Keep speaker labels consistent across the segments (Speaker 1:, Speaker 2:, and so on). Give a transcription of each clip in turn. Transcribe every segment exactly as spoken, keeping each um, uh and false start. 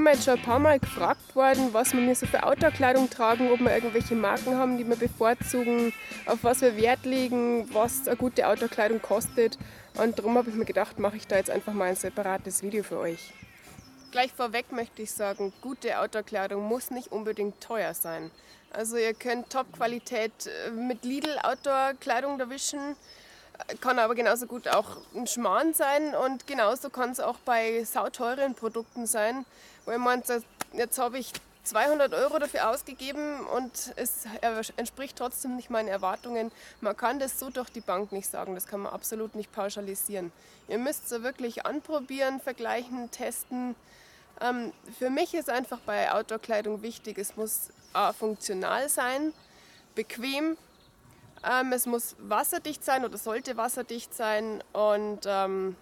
Speaker 1: bin mir jetzt schon ein paar Mal gefragt worden, was wir mir so für Outdoor-Kleidung tragen, ob wir irgendwelche Marken haben, die wir bevorzugen, auf was wir Wert legen, was eine gute Outdoor-Kleidung kostet. Und darum habe ich mir gedacht, mache ich da jetzt einfach mal ein separates Video für euch. Gleich vorweg möchte ich sagen, gute Outdoor-Kleidung muss nicht unbedingt teuer sein. Also ihr könnt Top-Qualität mit Lidl Outdoor-Kleidung erwischen, kann aber genauso gut auch ein Schmarrn sein und genauso kann es auch bei sauteuren Produkten sein, wo ihr meint, jetzt habe ich zweihundert Euro dafür ausgegeben und es entspricht trotzdem nicht meinen Erwartungen. Man kann das so durch die Bank nicht sagen, das kann man absolut nicht pauschalisieren. Ihr müsst so wirklich anprobieren, vergleichen, testen. Ähm, für mich ist einfach bei Outdoor-Kleidung wichtig, es muss äh, funktional sein, bequem, ähm, es muss wasserdicht sein oder sollte wasserdicht sein und ähm,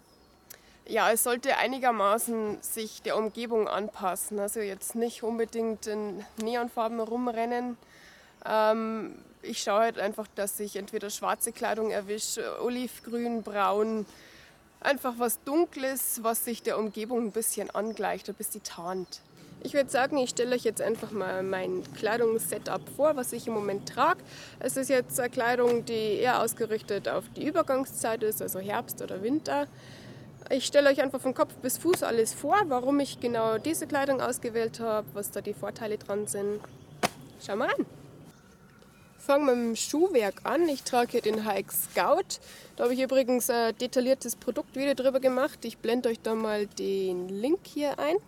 Speaker 1: ja, es sollte einigermaßen sich der Umgebung anpassen. Also jetzt nicht unbedingt in Neonfarben rumrennen. Ähm, ich schaue halt einfach, dass ich entweder schwarze Kleidung erwische, olivgrün, braun, einfach was Dunkles, was sich der Umgebung ein bisschen angleicht, ein bisschen tarnt. Ich würde sagen, ich stelle euch jetzt einfach mal mein Kleidungssetup vor, was ich im Moment trage. Es ist jetzt eine Kleidung, die eher ausgerichtet auf die Übergangszeit ist, also Herbst oder Winter. Ich stelle euch einfach von Kopf bis Fuß alles vor, warum ich genau diese Kleidung ausgewählt habe, was da die Vorteile dran sind. Schauen wir an. Fangen wir mit dem Schuhwerk an. Ich trage hier den Hike Scout. Da habe ich übrigens ein detailliertes Produktvideo drüber gemacht. Ich blende euch da mal den Link hier ein.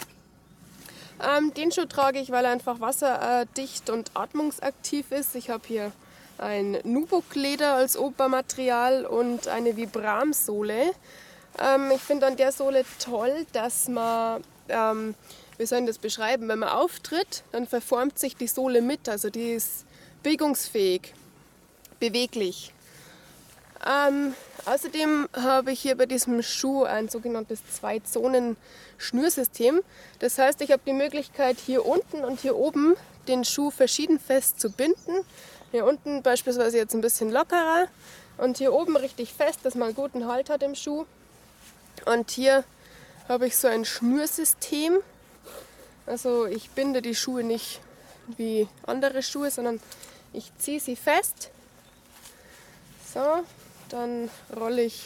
Speaker 1: Ähm, den Schuh trage ich, weil er einfach wasserdicht und atmungsaktiv ist. Ich habe hier ein Nubuck-Leder als Obermaterial und eine Vibram-Sohle. Ähm, ich finde an der Sohle toll, dass man, ähm, wie soll ich das beschreiben, wenn man auftritt, dann verformt sich die Sohle mit. Also die ist bewegungsfähig, beweglich. Ähm, außerdem habe ich hier bei diesem Schuh ein sogenanntes Zwei-Zonen-Schnürsystem. Das heißt, ich habe die Möglichkeit, hier unten und hier oben den Schuh verschieden fest zu binden. Hier unten beispielsweise jetzt ein bisschen lockerer und hier oben richtig fest, dass man einen guten Halt hat im Schuh. Und hier habe ich so ein Schnürsystem. Also ich binde die Schuhe nicht wie andere Schuhe, sondern ich ziehe sie fest. So. Dann rolle ich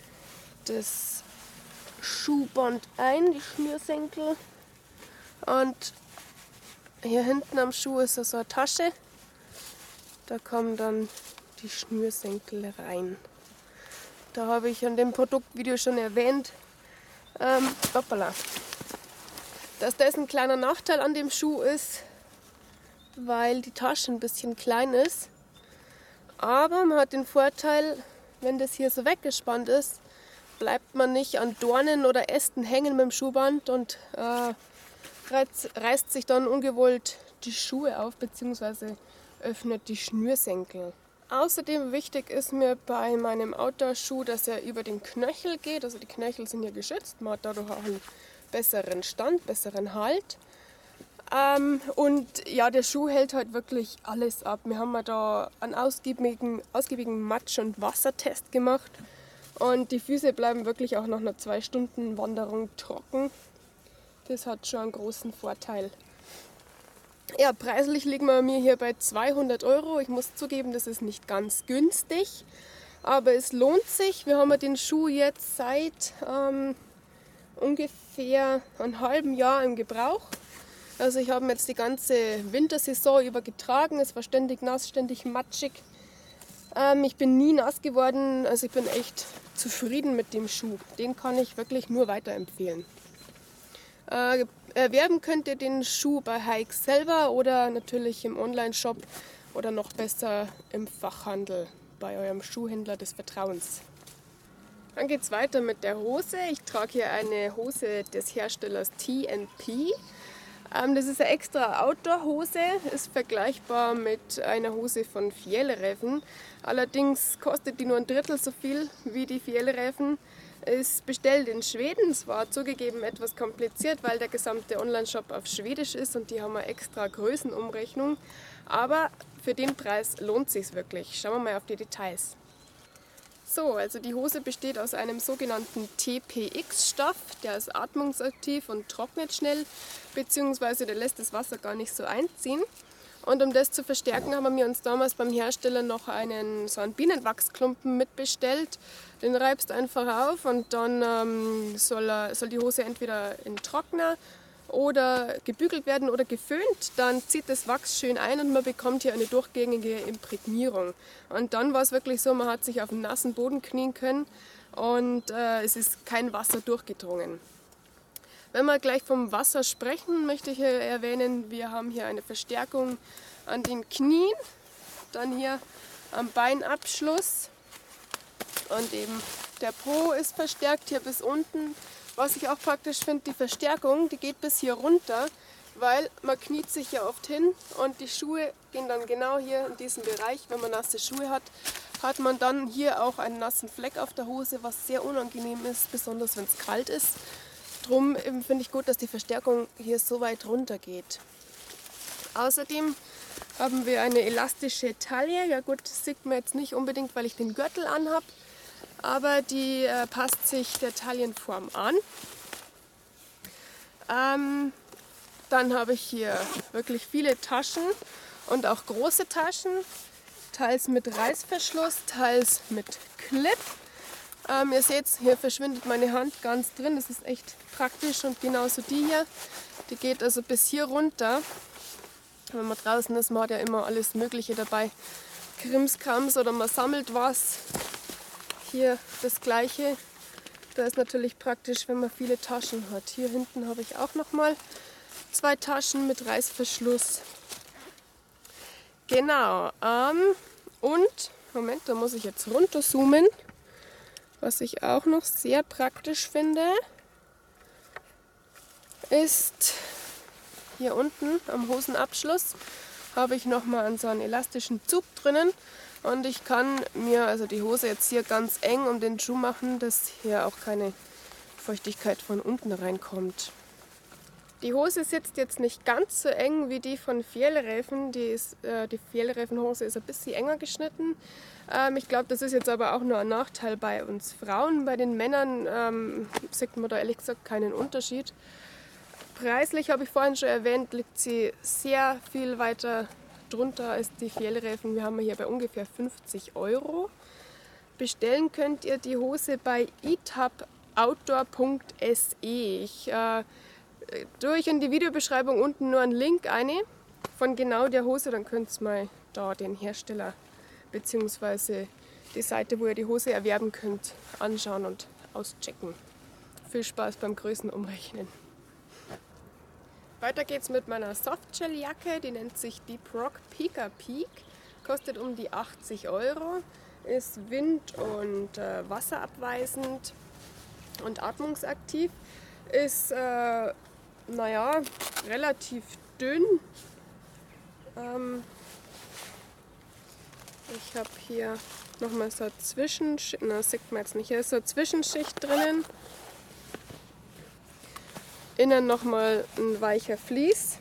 Speaker 1: das Schuhband ein, die Schnürsenkel. Und hier hinten am Schuh ist so eine Tasche. Da kommen dann die Schnürsenkel rein. Da habe ich an dem Produktvideo schon erwähnt, ähm, hoppala, dass das ein kleiner Nachteil an dem Schuh ist, weil die Tasche ein bisschen klein ist. Aber man hat den Vorteil, wenn das hier so weggespannt ist, bleibt man nicht an Dornen oder Ästen hängen mit dem Schuhband und äh, reißt, reißt sich dann ungewollt die Schuhe auf bzw. öffnet die Schnürsenkel. Außerdem wichtig ist mir bei meinem Outdoor-Schuh, dass er über den Knöchel geht. Also die Knöchel sind hier geschützt, man hat dadurch auch einen besseren Stand, besseren Halt. Ähm, und ja, der Schuh hält halt wirklich alles ab. Wir haben da einen ausgiebigen, ausgiebigen Matsch- und Wassertest gemacht. Und die Füße bleiben wirklich auch nach einer zwei Stunden Wanderung trocken. Das hat schon einen großen Vorteil. Ja, preislich liegen wir mir hier bei zweihundert Euro. Ich muss zugeben, das ist nicht ganz günstig. Aber es lohnt sich. Wir haben den Schuh jetzt seit ähm, ungefähr einem halben Jahr im Gebrauch. Also ich habe ihn jetzt die ganze Wintersaison über getragen. Es war ständig nass, ständig matschig. Ähm, ich bin nie nass geworden. Also ich bin echt zufrieden mit dem Schuh. Den kann ich wirklich nur weiterempfehlen. Äh, erwerben könnt ihr den Schuh bei Hike selber oder natürlich im Online-Shop oder noch besser im Fachhandel bei eurem Schuhhändler des Vertrauens. Dann geht es weiter mit der Hose. Ich trage hier eine Hose des Herstellers T and P. Das ist eine extra Outdoor-Hose, ist vergleichbar mit einer Hose von Fjällräven. Allerdings kostet die nur ein Drittel so viel wie die Fjällräven. Ist bestellt in Schweden. Es war zugegeben etwas kompliziert, weil der gesamte Online-Shop auf Schwedisch ist und die haben eine extra Größenumrechnung. Aber für den Preis lohnt es sich wirklich. Schauen wir mal auf die Details. So, also die Hose besteht aus einem sogenannten T P X-Stoff, der ist atmungsaktiv und trocknet schnell, beziehungsweise der lässt das Wasser gar nicht so einziehen. Und um das zu verstärken, haben wir uns damals beim Hersteller noch einen, so einen Bienenwachsklumpen mitbestellt. Den reibst einfach auf und dann ähm, soll, er, soll die Hose entweder in Trockner oder gebügelt werden oder geföhnt. Dann zieht das Wachs schön ein und man bekommt hier eine durchgängige Imprägnierung. Und dann war es wirklich so, man hat sich auf dem nassen Boden knien können und äh, es ist kein Wasser durchgedrungen. Wenn wir gleich vom Wasser sprechen, möchte ich hier erwähnen, wir haben hier eine Verstärkung an den Knien, dann hier am Beinabschluss und eben der Po ist verstärkt hier bis unten. Was ich auch praktisch finde, die Verstärkung, die geht bis hier runter, weil man kniet sich ja oft hin und die Schuhe gehen dann genau hier in diesem Bereich. Wenn man nasse Schuhe hat, hat man dann hier auch einen nassen Fleck auf der Hose, was sehr unangenehm ist, besonders wenn es kalt ist. Drum finde ich gut, dass die Verstärkung hier so weit runter geht. Außerdem haben wir eine elastische Taille. Ja gut, das sieht man jetzt nicht unbedingt, weil ich den Gürtel anhabe, aber die äh, passt sich der Taillenform an. Ähm, dann habe ich hier wirklich viele Taschen und auch große Taschen, teils mit Reißverschluss, teils mit Clip. Ähm, ihr seht, hier verschwindet meine Hand ganz drin, das ist echt praktisch und genauso die hier, die geht also bis hier runter. Wenn man draußen ist, man hat ja immer alles Mögliche dabei, Krimskrams oder man sammelt was. Hier das gleiche, da ist natürlich praktisch, wenn man viele Taschen hat. Hier hinten habe ich auch nochmal zwei Taschen mit Reißverschluss. Genau, ähm, und, Moment, da muss ich jetzt runterzoomen. Was ich auch noch sehr praktisch finde, ist hier unten am Hosenabschluss habe ich nochmal so einen elastischen Zug drinnen und ich kann mir also die Hose jetzt hier ganz eng um den Schuh machen, dass hier auch keine Feuchtigkeit von unten reinkommt. Die Hose sitzt jetzt nicht ganz so eng wie die von Fjällräven. Die, ist, äh, die Fjällrävenhose ist ein bisschen enger geschnitten. Ähm, ich glaube, das ist jetzt aber auch nur ein Nachteil bei uns Frauen. Bei den Männern ähm, sieht man da ehrlich gesagt keinen Unterschied. Preislich, habe ich vorhin schon erwähnt, liegt sie sehr viel weiter drunter als die Fjällräven. Wir haben hier bei ungefähr fünfzig Euro. Bestellen könnt ihr die Hose bei itaboutdoor punkt se. Ich äh, durch in die Videobeschreibung unten nur einen Link eine von genau der Hose, dann könnt ihr mal da den Hersteller bzw. die Seite, wo ihr die Hose erwerben könnt, anschauen und auschecken. Viel Spaß beim Größen umrechnen. Weiter geht's mit meiner Softshell-Jacke, die nennt sich Deep Rock Pika Peak, kostet um die achtzig Euro, ist wind- und äh, wasserabweisend und atmungsaktiv, ist äh, naja, relativ dünn. Ähm, ich habe hier nochmal so eine Zwischenschicht, na, das sieht man jetzt nicht, hier ist so eine Zwischenschicht drinnen. Innen nochmal ein weicher Vlies.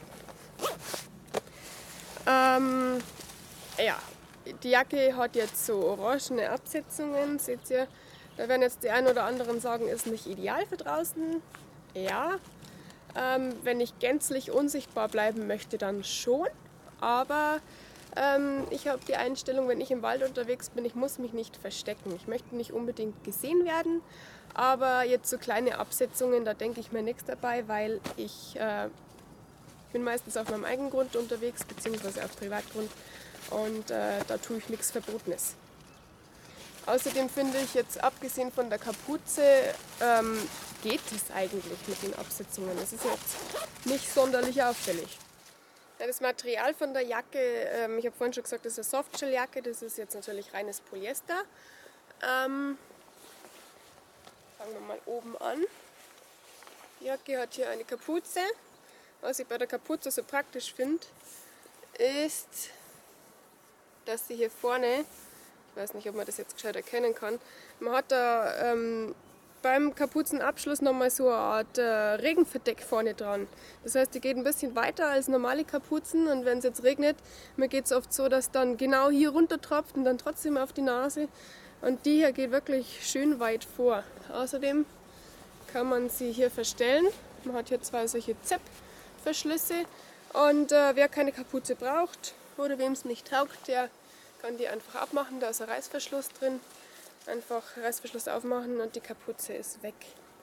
Speaker 1: Ähm, ja, die Jacke hat jetzt so orangene Absetzungen, seht ihr. Da werden jetzt die einen oder anderen sagen, ist nicht ideal für draußen. Ja. Ähm, wenn ich gänzlich unsichtbar bleiben möchte, dann schon. Aber ähm, ich habe die Einstellung, wenn ich im Wald unterwegs bin, ich muss mich nicht verstecken. Ich möchte nicht unbedingt gesehen werden. Aber jetzt so kleine Absetzungen, da denke ich mir nichts dabei, weil ich äh, bin meistens auf meinem eigenen Grund unterwegs, beziehungsweise auf Privatgrund. Und äh, da tue ich nichts Verbotenes. Außerdem finde ich jetzt, abgesehen von der Kapuze, ähm, geht es eigentlich mit den Absetzungen. Es ist jetzt nicht sonderlich auffällig. Ja, das Material von der Jacke, ähm, ich habe vorhin schon gesagt, das ist eine Softshell-Jacke, das ist jetzt natürlich reines Polyester. Ähm, fangen wir mal oben an. Die Jacke hat hier eine Kapuze. Was ich bei der Kapuze so praktisch finde, ist, dass sie hier vorne, ich weiß nicht, ob man das jetzt gescheit erkennen kann, man hat da ähm, beim Kapuzenabschluss nochmal so eine Art äh, Regenverdeck vorne dran. Das heißt, die geht ein bisschen weiter als normale Kapuzen und wenn es jetzt regnet, mir geht es oft so, dass dann genau hier runter tropft und dann trotzdem auf die Nase. Und die hier geht wirklich schön weit vor. Außerdem kann man sie hier verstellen. Man hat hier zwei solche Zip-Verschlüsse. Und äh, wer keine Kapuze braucht oder wem es nicht taugt, der kann die einfach abmachen. Da ist ein Reißverschluss drin. Einfach Reißverschluss aufmachen und die Kapuze ist weg.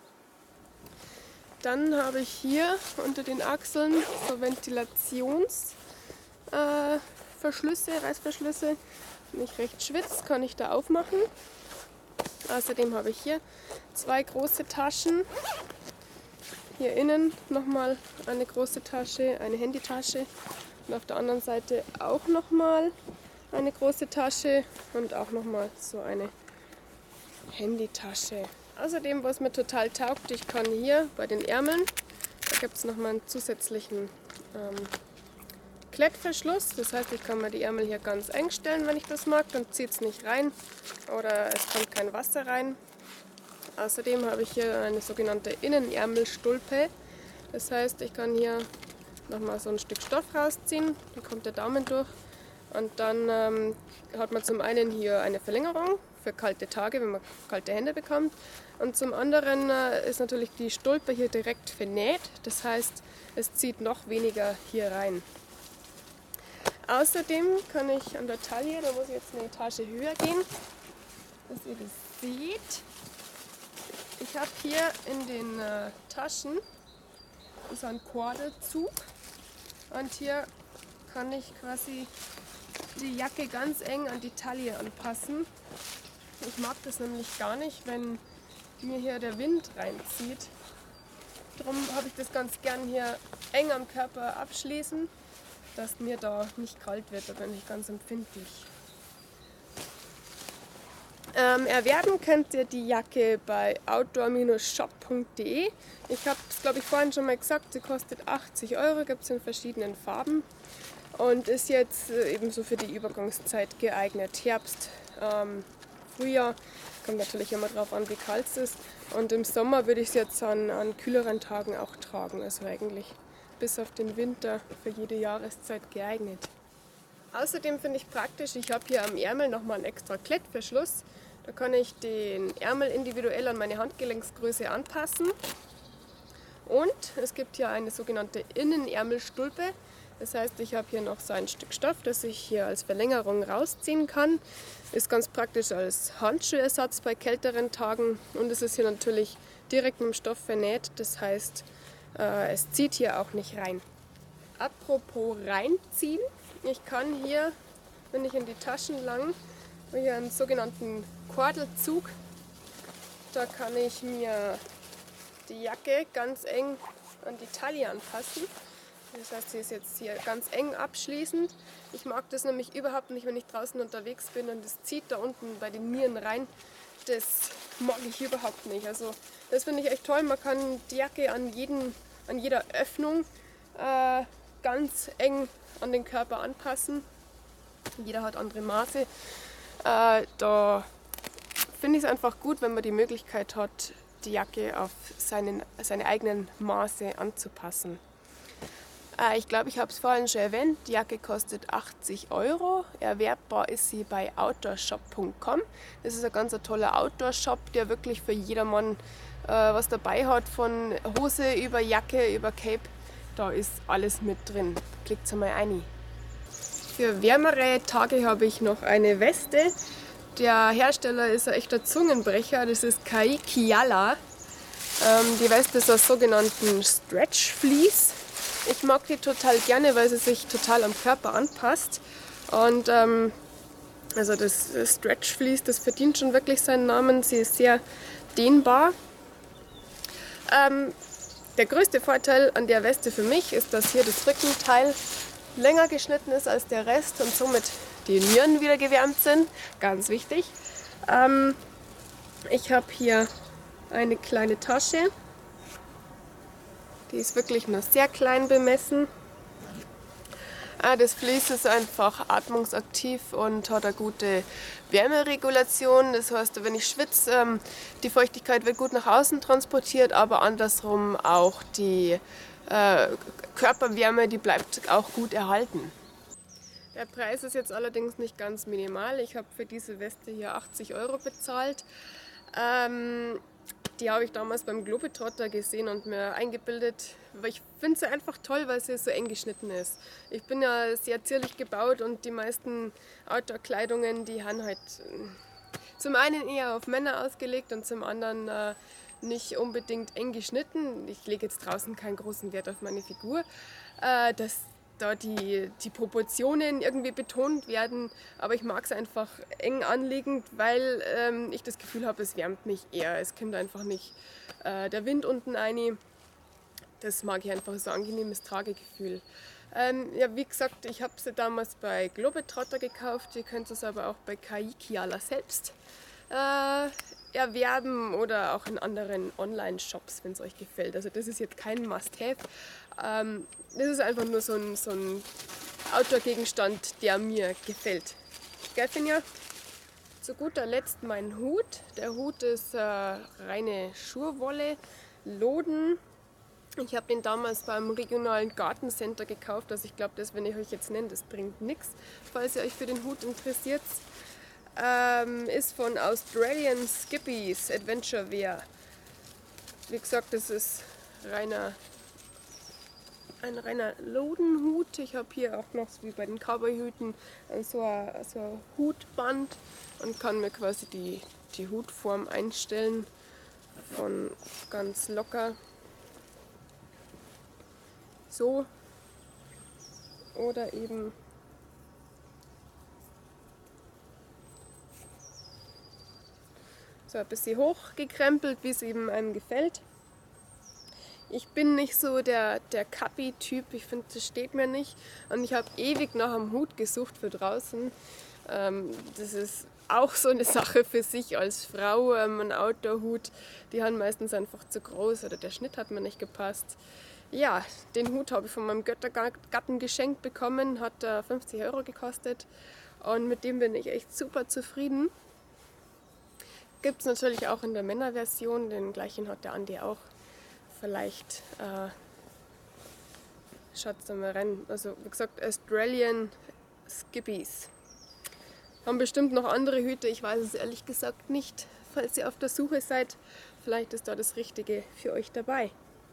Speaker 1: Dann habe ich hier unter den Achseln so Ventilationsverschlüsse, äh, Reißverschlüsse. Wenn ich recht schwitze, kann ich da aufmachen. Außerdem habe ich hier zwei große Taschen. Hier innen nochmal eine große Tasche, eine Handytasche. Und auf der anderen Seite auch nochmal eine große Tasche und auch nochmal so eine Handytasche. Außerdem, was mir total taugt, ich kann hier bei den Ärmeln, da gibt es nochmal einen zusätzlichen ähm, Klettverschluss. Das heißt, ich kann mir die Ärmel hier ganz eng stellen, wenn ich das mag, dann zieht es nicht rein oder es kommt kein Wasser rein. Außerdem habe ich hier eine sogenannte Innenärmelstulpe. Das heißt, ich kann hier nochmal so ein Stück Stoff rausziehen, dann kommt der Daumen durch und dann ähm, hat man zum einen hier eine Verlängerung für kalte Tage, wenn man kalte Hände bekommt. Und zum anderen äh, ist natürlich die Stulpe hier direkt vernäht. Das heißt, es zieht noch weniger hier rein. Außerdem kann ich an der Taille, da muss ich jetzt eine Etage höher gehen, dass ihr das seht. Ich habe hier in den äh, Taschen so einen Kordelzug und hier kann ich quasi die Jacke ganz eng an die Taille anpassen. Ich mag das nämlich gar nicht, wenn mir hier der Wind reinzieht. Darum habe ich das ganz gern hier eng am Körper abschließen, dass mir da nicht kalt wird, da bin ich ganz empfindlich. Ähm, erwerben könnt ihr die Jacke bei outdoor shop punkt de. Ich habe es, glaube ich, vorhin schon mal gesagt, sie kostet achtzig Euro, gibt es in verschiedenen Farben und ist jetzt äh, ebenso für die Übergangszeit geeignet. Herbst, ähm, Frühjahr, kommt natürlich immer drauf an, wie kalt es ist. Und im Sommer würde ich es jetzt an, an kühleren Tagen auch tragen, also eigentlich bis auf den Winter für jede Jahreszeit geeignet. Außerdem finde ich praktisch, ich habe hier am Ärmel nochmal einen extra Klettverschluss. Da kann ich den Ärmel individuell an meine Handgelenksgröße anpassen. Und es gibt hier eine sogenannte Innenärmelstulpe. Das heißt, ich habe hier noch so ein Stück Stoff, das ich hier als Verlängerung rausziehen kann. Ist ganz praktisch als Handschuhersatz bei kälteren Tagen. Und es ist hier natürlich direkt mit dem Stoff vernäht. Das heißt, äh, es zieht hier auch nicht rein. Apropos reinziehen. Ich kann hier, wenn ich in die Taschen lang, hier einen sogenannten Kordelzug, da kann ich mir die Jacke ganz eng an die Taille anpassen. Das heißt, sie ist jetzt hier ganz eng abschließend. Ich mag das nämlich überhaupt nicht, wenn ich draußen unterwegs bin und es zieht da unten bei den Nieren rein. Das mag ich überhaupt nicht. Also das finde ich echt toll. Man kann die Jacke an, jeden, an jeder Öffnung äh, ganz eng an den Körper anpassen. Jeder hat andere Maße. Äh, da finde ich es einfach gut, wenn man die Möglichkeit hat, die Jacke auf seinen, seine eigenen Maße anzupassen. Äh, ich glaube, ich habe es vorhin schon erwähnt, die Jacke kostet achtzig Euro. Erwerbbar ist sie bei outdoor shop punkt com. Das ist ein ganz toller Outdoor-Shop, der wirklich für jedermann äh, was dabei hat, von Hose über Jacke, über Cape. Da ist alles mit drin. Klickt's einmal rein. Für wärmere Tage habe ich noch eine Weste. Der Hersteller ist ein echter Zungenbrecher. Das ist Kai Kiala. Ähm, die Weste ist aus sogenannten Stretch Fleece. Ich mag die total gerne, weil sie sich total am Körper anpasst. Und ähm, also das Stretch Fleece, das verdient schon wirklich seinen Namen. Sie ist sehr dehnbar. Ähm, Der größte Vorteil an der Weste für mich ist, dass hier das Rückenteil länger geschnitten ist als der Rest und somit die Nieren wieder gewärmt sind. Ganz wichtig. Ähm, ich habe hier eine kleine Tasche. Die ist wirklich nur sehr klein bemessen. Das Vlies ist einfach atmungsaktiv und hat eine gute Wärmeregulation. Das heißt, wenn ich schwitze, die Feuchtigkeit wird gut nach außen transportiert, aber andersrum auch die äh, Körperwärme, die bleibt auch gut erhalten. Der Preis ist jetzt allerdings nicht ganz minimal. Ich habe für diese Weste hier achtzig Euro bezahlt. Ähm, die habe ich damals beim Globetrotter gesehen und mir eingebildet, weil ich finde sie einfach toll, weil sie so eng geschnitten ist. Ich bin ja sehr zierlich gebaut und die meisten Outdoor-Kleidungen, die haben halt zum einen eher auf Männer ausgelegt und zum anderen äh, nicht unbedingt eng geschnitten. Ich lege jetzt draußen keinen großen Wert auf meine Figur. Äh, das da die, die Proportionen irgendwie betont werden, aber ich mag es einfach eng anliegend, weil ähm, ich das Gefühl habe, es wärmt mich eher. Es kommt einfach nicht äh, der Wind unten rein. Das mag ich einfach, so ein angenehmes Tragegefühl. Ähm, ja, wie gesagt, ich habe sie damals bei Globetrotter gekauft. Ihr könnt es aber auch bei Kaikiala selbst äh, erwerben oder auch in anderen Online-Shops, wenn es euch gefällt. Also das ist jetzt kein Must-Have. Ähm, das ist einfach nur so ein, so ein Outdoor-Gegenstand, der mir gefällt. Gell, Finja? Zu guter Letzt mein Hut. Der Hut ist äh, reine Schurwolle, Loden. Ich habe den damals beim regionalen Gartencenter gekauft. Also ich glaube, das, wenn ich euch jetzt nenne, das bringt nichts, falls ihr euch für den Hut interessiert. Ähm, ist von Australian Skippies Adventure Wear. Wie gesagt, das ist reiner, ein reiner Lodenhut. Ich habe hier auch noch, wie bei den Cowboyhüten, so ein, so ein Hutband und kann mir quasi die, die Hutform einstellen. Von ganz locker so oder eben so ein bisschen hochgekrempelt, wie es eben einem gefällt. Ich bin nicht so der, der Kappi-Typ, ich finde, das steht mir nicht. Und ich habe ewig nach einem Hut gesucht für draußen. Ähm, das ist auch so eine Sache für sich als Frau. Ähm, ein Outdoor-Hut, die haben meistens einfach zu groß oder der Schnitt hat mir nicht gepasst. Ja, den Hut habe ich von meinem Göttergatten geschenkt bekommen, hat äh, fünfzig Euro gekostet und mit dem bin ich echt super zufrieden. Gibt es natürlich auch in der Männerversion, den gleichen hat der Andi auch. Vielleicht äh, schaut es da mal rein. Also wie gesagt, Australian Skippies. Haben bestimmt noch andere Hüte, ich weiß es ehrlich gesagt nicht. Falls ihr auf der Suche seid, vielleicht ist da das Richtige für euch dabei.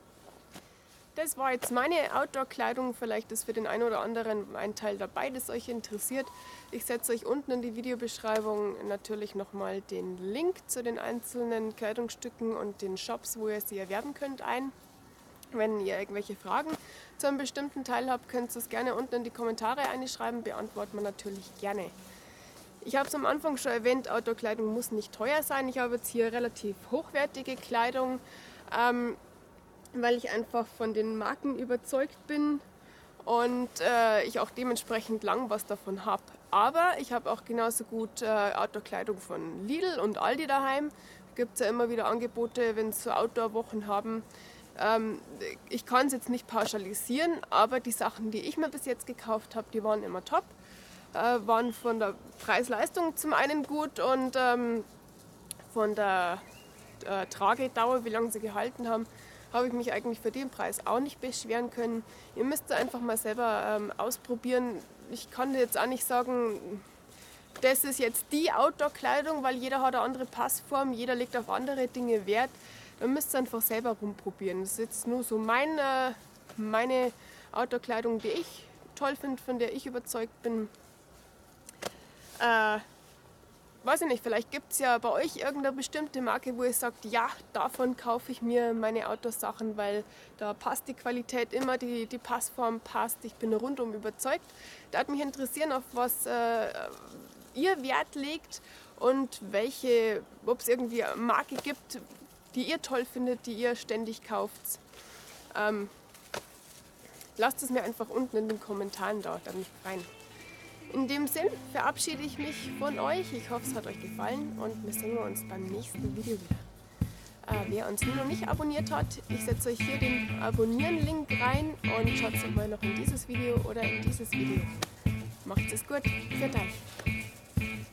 Speaker 1: Das war jetzt meine Outdoor-Kleidung. Vielleicht ist für den einen oder anderen ein Teil dabei, das euch interessiert. Ich setze euch unten in die Videobeschreibung natürlich nochmal den Link zu den einzelnen Kleidungsstücken und den Shops, wo ihr sie erwerben könnt, ein. Wenn ihr irgendwelche Fragen zu einem bestimmten Teil habt, könnt ihr es gerne unten in die Kommentare einschreiben, beantworten wir natürlich gerne. Ich habe es am Anfang schon erwähnt, Outdoor-Kleidung muss nicht teuer sein. Ich habe jetzt hier relativ hochwertige Kleidung. Ähm, weil ich einfach von den Marken überzeugt bin und äh, ich auch dementsprechend lang was davon habe. Aber ich habe auch genauso gut äh, Outdoor-Kleidung von Lidl und Aldi daheim. Da gibt es ja immer wieder Angebote, wenn sie so Outdoor-Wochen haben. Ähm, ich kann es jetzt nicht pauschalisieren, aber die Sachen, die ich mir bis jetzt gekauft habe, die waren immer top. Äh, waren von der Preis-Leistung zum einen gut und ähm, von der äh, Tragedauer, wie lange sie gehalten haben, habe ich mich eigentlich für den Preis auch nicht beschweren können. Ihr müsst einfach mal selber ähm, ausprobieren. Ich kann jetzt auch nicht sagen, das ist jetzt die Outdoor-Kleidung, weil jeder hat eine andere Passform, jeder legt auf andere Dinge Wert. Ihr müsst einfach selber rumprobieren. Das ist jetzt nur so meine, meine Outdoor-Kleidung, die ich toll finde, von der ich überzeugt bin. Äh, Weiß ich nicht, vielleicht gibt es ja bei euch irgendeine bestimmte Marke, wo ihr sagt, ja, davon kaufe ich mir meine Outdoor-Sachen, weil da passt die Qualität immer, die, die Passform passt, ich bin rundum überzeugt. Da hat mich interessieren, auf was äh, ihr Wert legt und welche, ob es irgendwie eine Marke gibt, die ihr toll findet, die ihr ständig kauft. Ähm, lasst es mir einfach unten in den Kommentaren da, da mich rein. In dem Sinn verabschiede ich mich von euch. Ich hoffe, es hat euch gefallen und wir sehen uns beim nächsten Video wieder. Äh, wer uns noch nicht abonniert hat, ich setze euch hier den Abonnieren-Link rein und schaut mal noch in dieses Video oder in dieses Video. Macht es gut, für euch.